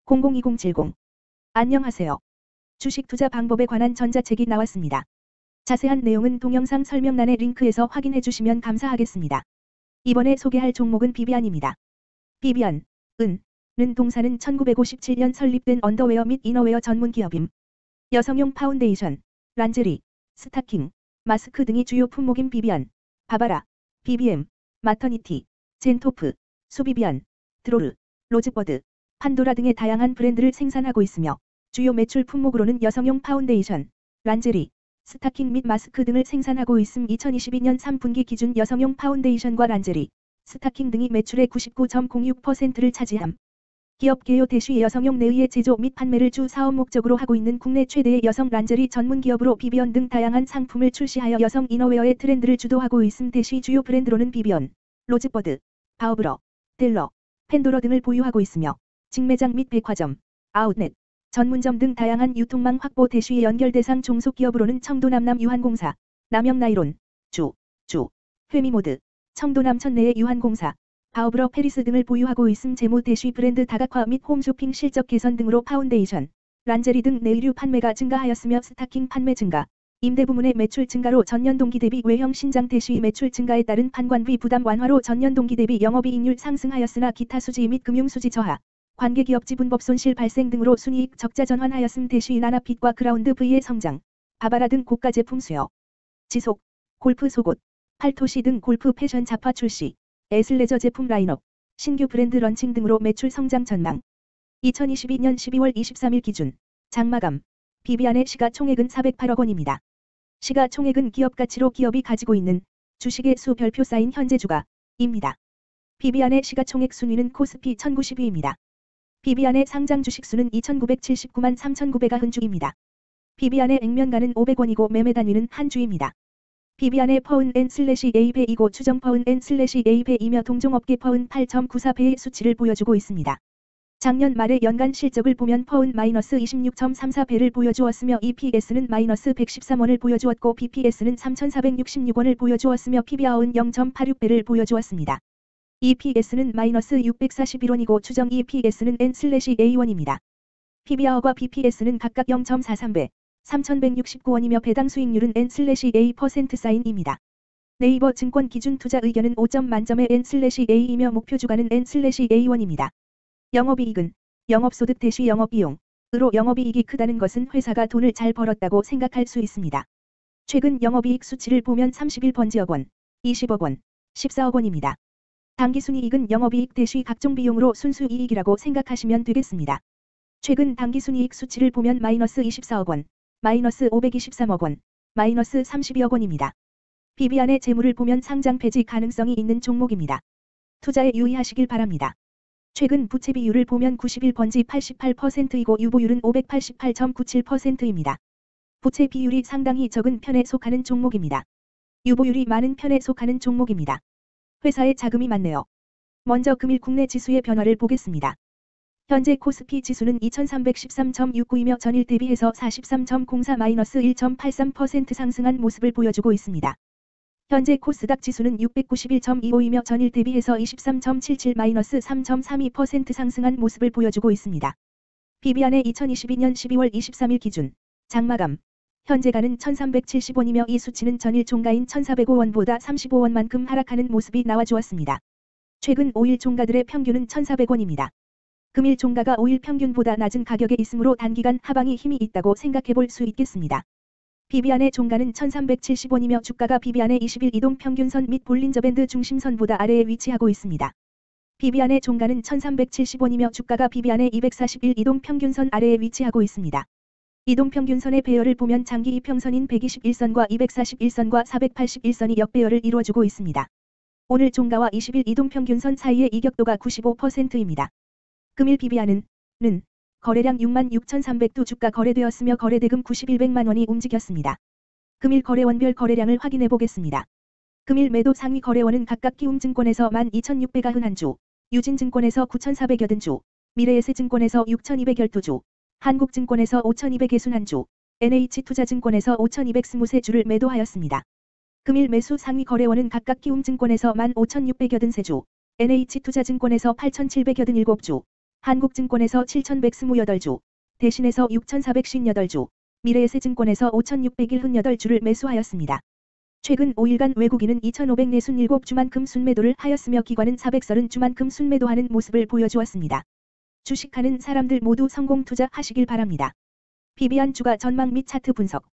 002070. 안녕하세요. 주식 투자 방법에 관한 전자책이 나왔습니다. 자세한 내용은 동영상 설명란의 링크에서 확인해 주시면 감사하겠습니다. 이번에 소개할 종목은 비비안입니다. 비비안, 는 동사는 1957년 설립된 언더웨어 및 이너웨어 전문 기업임. 여성용 파운데이션, 란제리, 스타킹, 마스크 등이 주요 품목인 비비안, 바바라, BBM, 마터니티, 젠토프, 수비비안, 드로르, 로즈버드, 판도라 등의 다양한 브랜드를 생산하고 있으며 주요 매출 품목으로는 여성용 파운데이션, 란제리, 스타킹 및 마스크 등을 생산하고 있음. 2022년 3분기 기준 여성용 파운데이션과 란제리, 스타킹 등이 매출의 99.06%를 차지함. 기업 개요 대쉬 여성용 내의의 제조 및 판매를 주 사업 목적으로 하고 있는 국내 최대의 여성 란제리 전문 기업으로 비비언 등 다양한 상품을 출시하여 여성 이너웨어의 트렌드를 주도하고 있음. 대쉬 주요 브랜드로는 비비언, 로즈버드, 바우브러, 델러, 펜도러 등을 보유하고 있으며 직매장 및 백화점, 아웃렛, 전문점 등 다양한 유통망 확보. 대쉬의 연결 대상 종속 기업으로는 청도남남 유한공사, 남영나이론, 회미모드, 청도남천 내의 유한공사, 바우브러 페리스 등을 보유하고 있음. 재무 대쉬 브랜드 다각화 및 홈쇼핑 실적 개선 등으로 파운데이션, 란제리 등 내의류 판매가 증가하였으며 스타킹 판매 증가, 임대 부문의 매출 증가로 전년 동기 대비 외형 신장. 대쉬 매출 증가에 따른 판관비 부담 완화로 전년 동기 대비 영업이익률 상승하였으나 기타 수지 및 금융수지 저하, 관계기업 지분법 손실 발생 등으로 순이익 적자 전환하였음. 대쉬 나나핏과 그라운드 V의 성장, 바바라 등 고가 제품 수요, 지속, 골프 속옷, 팔토시 등 골프 패션 잡화 출시, 에슬레저 제품 라인업, 신규 브랜드 런칭 등으로 매출 성장 전망. 2022년 12월 23일 기준 장마감 비비안의 시가총액은 408억 원입니다. 시가총액은 기업 가치로 기업이 가지고 있는 주식의 수 별표 쌓인 현재 주가입니다. 비비안의 시가총액 순위는 코스피 1092입니다. 비비안의 상장 주식 수는 2979만 3990주입니다. 비비안의 액면가는 500원이고 매매 단위는 한 주입니다. 비비안의 퍼은 N/A배이고 추정 퍼은 N/A배이며 동종업계 퍼은 8.94배의 수치를 보여주고 있습니다. 작년 말의 연간 실적을 보면 퍼은 -26.34배를 보여주었으며 EPS는 -113원을 보여주었고 BPS는 3,466원을 보여주었으며 PBR은 0.86배를 보여주었습니다. EPS는 -641원이고 추정 EPS는 N/A1입니다. PBR과 BPS는 각각 0.43배, 3,169원이며 배당 수익률은 N/A% 사인입니다. 네이버 증권 기준 투자 의견은 5점 만점의 N/A이며 목표 주가는 N/A1입니다. 영업이익은 영업소득 대시 영업비용으로 영업이익이 크다는 것은 회사가 돈을 잘 벌었다고 생각할 수 있습니다. 최근 영업이익 수치를 보면 31번지억 원, 20억 원, 14억 원입니다. 당기순이익은 영업이익 대시 각종 비용으로 순수이익이라고 생각하시면 되겠습니다. 최근 당기순이익 수치를 보면 -24억 원, -523억 원, -32억 원입니다. 비비안의 재물을 보면 상장 폐지 가능성이 있는 종목입니다. 투자에 유의하시길 바랍니다. 최근 부채 비율을 보면 91번지 88%이고 유보율은 588.97%입니다. 부채 비율이 상당히 적은 편에 속하는 종목입니다. 유보율이 많은 편에 속하는 종목입니다. 회사에 자금이 많네요. 먼저 금일 국내 지수의 변화를 보겠습니다. 현재 코스피 지수는 2313.69이며 전일 대비해서 43.04-1.83% 상승한 모습을 보여주고 있습니다. 현재 코스닥 지수는 691.25이며 전일 대비해서 23.77-3.32% 상승한 모습을 보여주고 있습니다. 비비안의 2022년 12월 23일 기준 장마감 현재가는 1370원이며 이 수치는 전일 종가인 1405원보다 35원만큼 하락하는 모습이 나와주었습니다. 최근 5일 종가들의 평균은 1400원입니다. 금일 종가가 5일 평균보다 낮은 가격에 있으므로 단기간 하방이 힘이 있다고 생각해 볼 수 있겠습니다. 비비안의 종가는 1370원이며 주가가 비비안의 20일 이동 평균선 및 볼린저 밴드 중심선보다 아래에 위치하고 있습니다. 비비안의 종가는 1370원이며 주가가 비비안의 241 이동 평균선 아래에 위치하고 있습니다. 이동 평균선의 배열을 보면 장기 이평선인 121선과 241선과 481선이 역배열을 이루어주고 있습니다. 오늘 종가와 20일 이동 평균선 사이의 이격도가 95%입니다. 금일 비비안은 거래량 66,300두 주가 거래되었으며 거래대금 9100만 원이 움직였습니다. 금일 거래원별 거래량을 확인해 보겠습니다. 금일 매도 상위 거래원은 각각 키움증권에서 12,691주, 유진증권에서 9,480주, 미래에셋증권에서 6,212주, 한국증권에서 5,261주, NH투자증권에서 5,223주를 매도하였습니다. 금일 매수 상위 거래원은 각각 키움증권에서 15,683주, NH투자증권에서 8,787주, 한국증권에서 7,128주, 대신에서 6,458주, 미래에셋증권에서 5,601주를 매수하였습니다. 최근 5일간 외국인은 2,547주만큼 순매도를 하였으며 기관은 430주만큼 순매도하는 모습을 보여주었습니다. 주식하는 사람들 모두 성공 투자하시길 바랍니다. 비비안 주가 전망 및 차트 분석